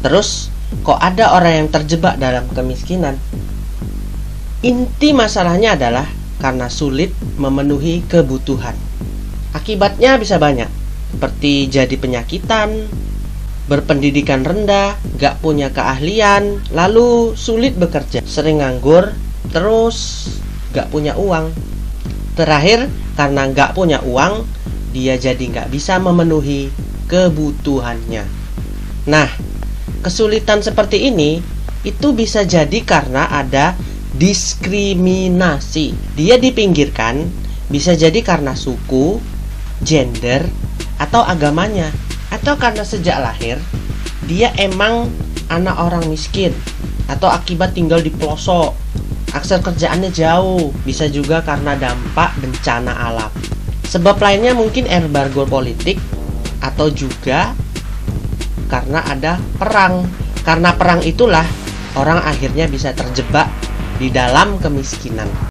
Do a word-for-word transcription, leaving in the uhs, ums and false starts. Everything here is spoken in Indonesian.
Terus, kok ada orang yang terjebak dalam kemiskinan? Inti masalahnya adalah karena sulit memenuhi kebutuhan. Akibatnya bisa banyak, seperti jadi penyakitan, berpendidikan rendah, gak punya keahlian, lalu sulit bekerja, sering nganggur, terus gak punya uang. Terakhir, karena gak punya uang, dia jadi gak bisa memenuhi kebutuhannya. Nah, kesulitan seperti ini itu bisa jadi karena ada diskriminasi. Dia dipinggirkan, bisa jadi karena suku, gender, atau agamanya, atau karena sejak lahir dia emang anak orang miskin, atau akibat tinggal di pelosok, akses kerjaannya jauh. Bisa juga karena dampak bencana alam. Sebab lainnya mungkin embargo politik, atau juga karena ada perang. Karena perang itulah orang akhirnya bisa terjebak di dalam kemiskinan.